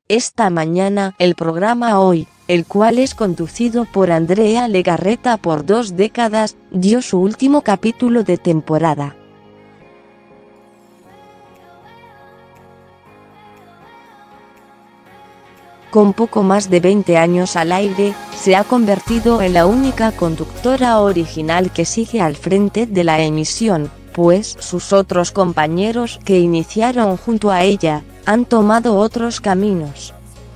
esta mañana el programa Hoy, el cual es conducido por Andrea Legarreta por 2 décadas, dio su último capítulo de temporada. Con poco más de 20 años al aire, se ha convertido en la única conductora original que sigue al frente de la emisión, pues sus otros compañeros que iniciaron junto a ella, han tomado otros caminos.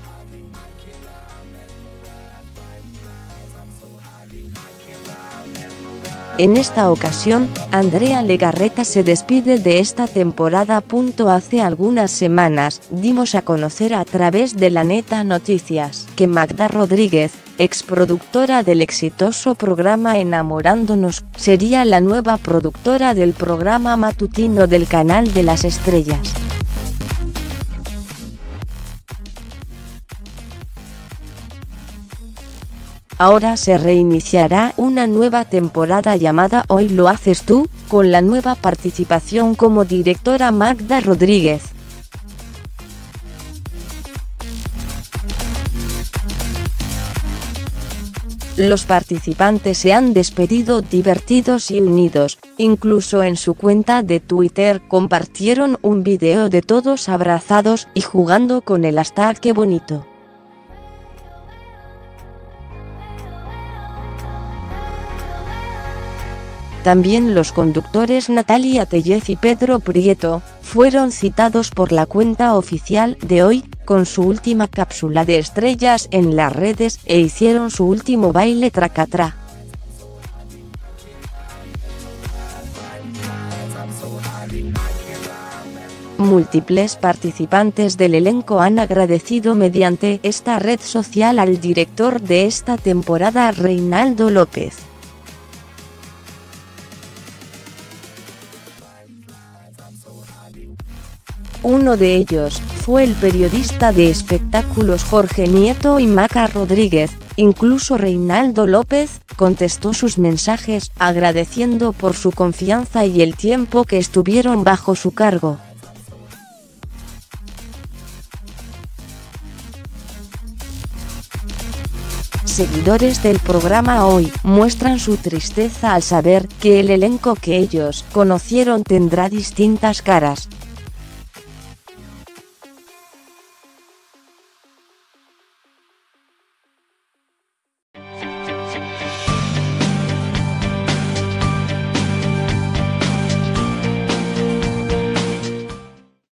En esta ocasión, Andrea Legarreta se despide de esta temporada. Hace algunas semanas, dimos a conocer a través de La Neta Noticias, que Magda Rodríguez, exproductora del exitoso programa Enamorándonos, sería la nueva productora del programa matutino del Canal de las Estrellas. Ahora se reiniciará una nueva temporada llamada Hoy lo haces tú, con la nueva participación como directora Magda Rodríguez. Los participantes se han despedido divertidos y unidos, incluso en su cuenta de Twitter compartieron un video de todos abrazados y jugando con el hashtag ¡Qué bonito! También los conductores Natalia Tellez y Pedro Prieto, fueron citados por la cuenta oficial de Hoy, con su última cápsula de estrellas en las redes e hicieron su último baile tracatrá. Múltiples participantes del elenco han agradecido mediante esta red social al director de esta temporada, Reinaldo López. Uno de ellos fue el periodista de espectáculos Jorge Nieto y Maca Rodríguez. Incluso Reinaldo López contestó sus mensajes agradeciendo por su confianza y el tiempo que estuvieron bajo su cargo. Seguidores del programa Hoy muestran su tristeza al saber que el elenco que ellos conocieron tendrá distintas caras.